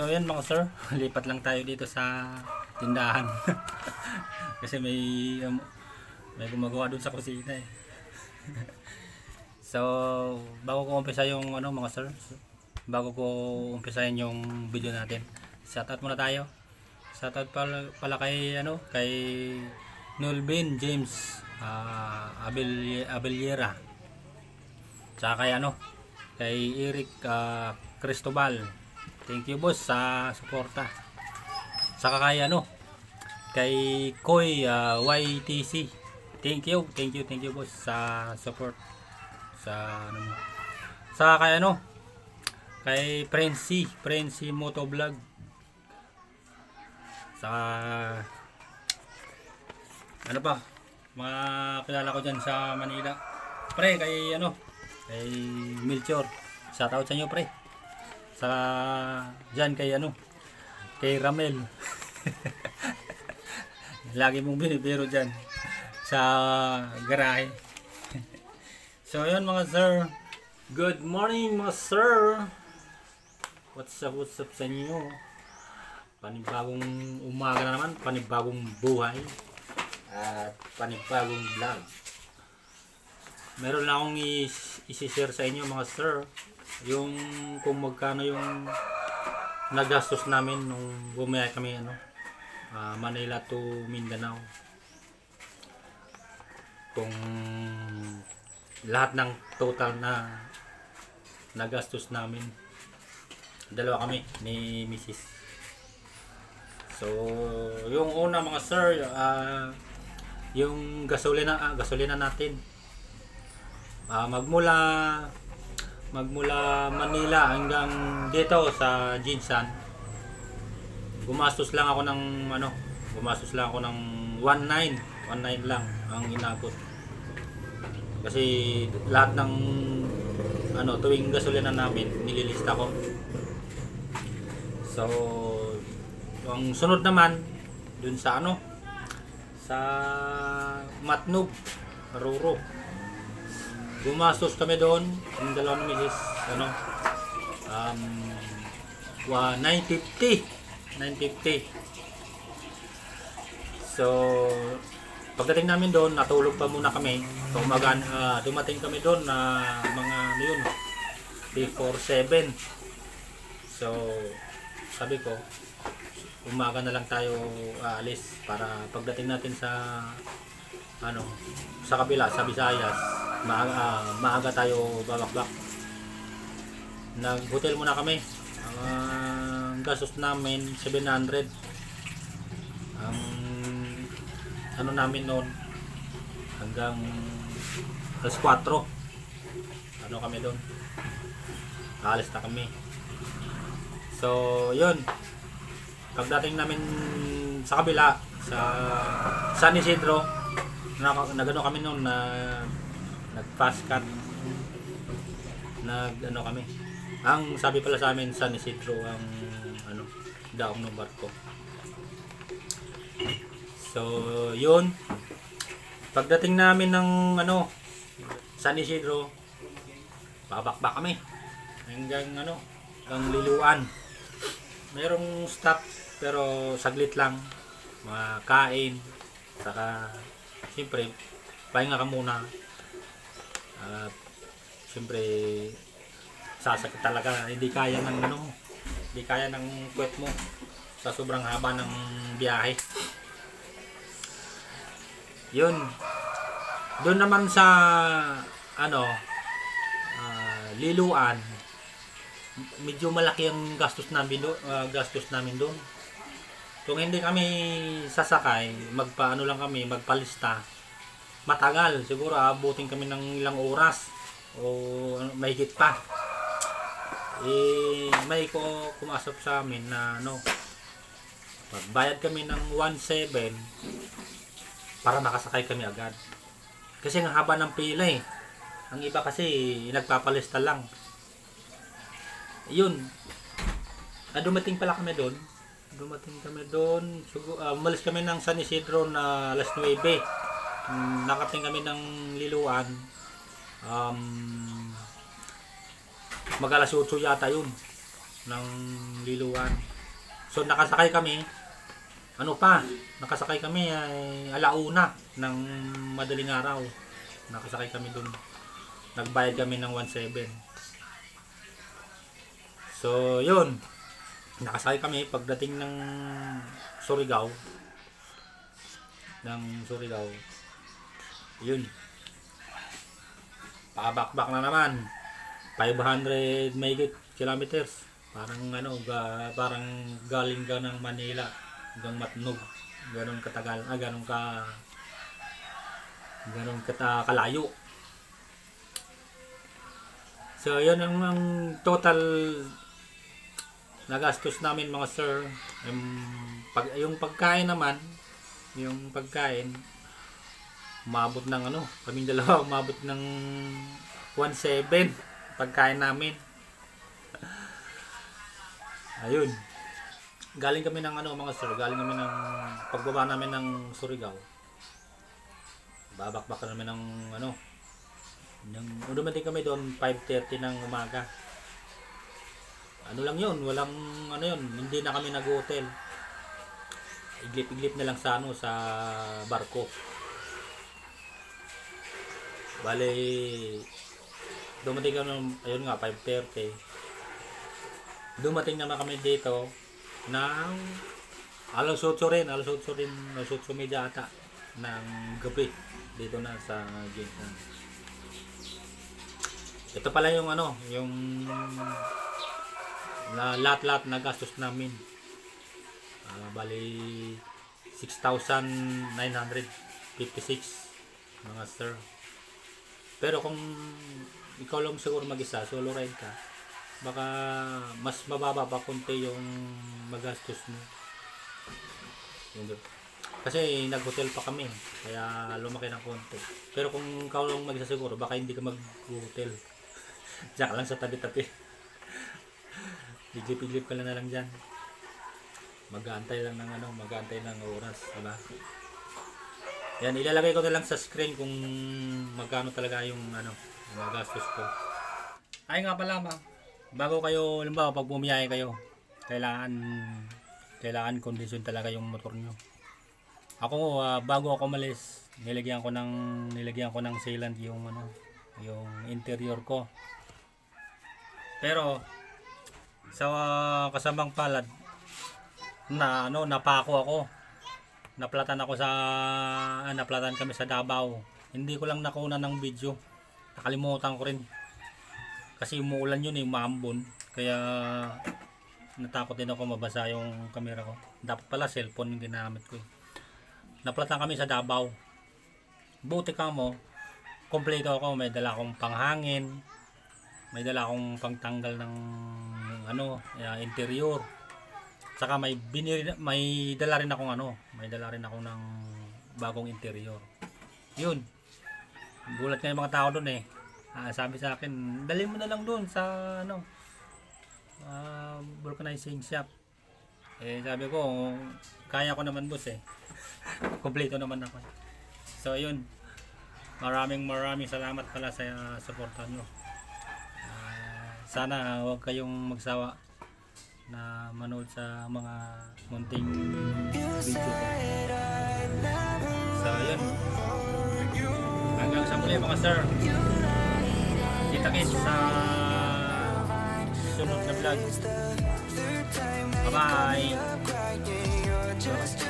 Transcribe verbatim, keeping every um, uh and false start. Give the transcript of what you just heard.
So yan mga sir, lipat lang tayo dito sa tindahan. Kasi may um, may gumagawa doon sa kusina eh. So bago ko umpisa yung ano mga sir, bago ko umpisahin yung video natin, shoutout muna tayo. Shoutout pala, pala kay ano, kay Nolvin James uh, Abel Abeliera. Tsaka kay ano, kay Eric uh, Cristobal. Thank you boss sa suporta. Saka kay ano, kay Koy uh, Y T C. Thank you, thank you, thank you boss sa support sa ano mo. Saka kay ano, kay Frenzy, Frenzy Motovlog. Saka ano pa, mga kilala ko dyan sa Manila. Pre, kay ano, kay Milchor. Shoutout sa inyo pre. Sa dyan kay ano, kay Ramel. Lagi mong binibiro dyan sa garahe. So yun mga sir, good morning mga sir. What's up, what's up sa inyo? Panibagong umaga na naman, panibagong buhay at panibagong vlog. Meron lang akong isi-share sa inyo mga sir, yung kung magkano yung nagastos namin nung bumiyay kami ano, uh, Manila to Mindanao. Kung lahat ng total na nagastos namin, dalawa kami ni Missus So yung una mga sir, uh, yung gasolina, uh, gasolina natin, uh, magmula magmula Manila hanggang dito sa Jinsan, gumastos lang ako ng ano, gumastos lang ako ng one nine lang ang inabot. Kasi lahat ng ano, tuwing gasolina namin nililista ko. So ang sunod naman dun sa ano, sa Matnog, Ruro, gumastos kami doon yung dalawang misis ano, um, nine fifty. So pagdating namin doon, natulog pa muna kami. So umaga, uh, dumating kami doon na mga ano yun, before seven. So sabi ko, umaga na lang tayo aalis para pagdating natin sa ano, sa kabila, sa Visayas, maaga, uh, maaga tayo babakbak. Nag-hotel muna kami. Ang uh, gastos namin seven hundred. Ang ano namin noon hanggang alas four. Ano kami doon? Aalis na kami. So, yun. Pagdating namin sa kabila, sa San Isidro, nagano kami noon na nag fast cut, nag ano kami, ang sabi pala sa amin San Isidro ang ano, daong ng barko. So yun, pagdating namin ng ano, San Isidro, babakbak kami hanggang ano, hanggang Liloan. Mayroong stop pero saglit lang, mga kain, saka siyempre pahinga ka muna. At uh, siyempre sasakit talaga, hindi kaya ng ano, hindi kaya ng puwet mo sa sobrang haba ng biyahe. Yun, doon naman sa ano, uh, Liloan, medyo malaki ang gastos namin doon, uh, gastos namin doon. Kung hindi kami sasakay, magpaano lang kami, magpalista, matagal, siguro abutin kami ng ilang oras o mahigit pa. Eh, may ko kumasap sa amin na ano, pagbayad kami ng one seven para makasakay kami agad. Kasi ang haba ng pila eh. Ang iba kasi nagpapalista lang. Yun. Ah, dumating pala kami doon. Dumating kami doon. Uh, umalis kami ng San Isidro na alas nuwebe. Um, nakating kami ng Liloan. Um, mag alas otso yata yun ng Liloan. So nakasakay kami, ano pa, nakasakay kami ay alauna ng madaling araw. Nakasakay kami dun. Nagbayad kami ng one seven. So yun, nakasakay kami pagdating ng Surigao. Ng Surigao. Yun. Pakabakbak na naman. five hundred mayigit kilometers. Parang ano, ga, parang galing ka ng Manila hanggang Matnog. Ganon katagal, ah, ganon ka ganon kata kalayo. So, yun ang, ang total nagastos namin mga sir. Yung, pag, yung pagkain naman, yung pagkain, umabot ng ano, kaming dalawa, umabot ng one seven pagkain namin. Ayun. Galing kami ng ano mga sir, galing kami ng pagbaba namin ng Surigao. Babakbak namin ng ano. Nang dumating kami doon five thirty ng umaga. Ano lang 'yun, walang ano 'yun, hindi na kami nag-hotel. Iglip-iglip na lang sa ano sa barko. Bale dumating kami, ayun nga, five thirty. Dumating naman kami dito ng alas otso rin, alas otso rin, alas otso media ata ng gabi dito na sa gate. Ito pala yung ano, yung na lahat-lahat na gastos namin. Uh, bali six thousand nine hundred fifty-six mga sir. Pero kung ikaw lang siguro mag-isa, solo ride ka, baka mas mababa pa konti yung magastos mo. Kasi nag-hotel pa kami, kaya lumaki ng konti. Pero kung ikaw lang mag-isa siguro, baka hindi ka mag-hotel. Diyan lang sa tabi-tabi. Iglip-iglip ka lang na lang dyan. Mag-aantay lang ng ano, mag-aantay ng oras, diba? Yan, ilalagay ko na lang sa screen kung magkano talaga yung ano, magastos ko. Ay nga pala ba, bago kayo, halimbawa pag bumiyahe kayo, kailangan kailangan kondisyon talaga yung motor nyo. Ako uh, bago ako malis, nilagyan ko ng nilagyan ko ng sealant yung ano, yung interior ko. Pero sa uh, kasamang palad na ano, napako ako. Naplatan ako sa ah, naplatan kami sa Davao. Hindi ko lang nakuna ng video. Nakalimutan ko rin. Kasi umuulan yun eh, maambon. Kaya natakot din ako mabasa yung camera ko. Dapat pala cellphone yung ginamit ko eh. Naplatan kami sa Davao. Buti ka mo, kompleto ako. May dala akong panghangin. May dala akong pangtanggal ng ano, uh, interior. Saka may binili, may dala rin akong ano, may dala rin ako ng bagong interior. Yun. Gulat nga yung mga tao doon eh. Ah, sabi sa akin, dali mo na lang doon sa ano, uh, vulcanizing shop. Eh sabi ko, kaya ko naman boss eh. Kompleto naman ako. So yun. Maraming maraming salamat pala sa uh, suporta nyo. Uh, sana huwag kayong magsawa na manood sa mga munting video ko. So yun. Hanggang sa muli mga sir. Kita-kits sa sunod na vlog. Bye bye.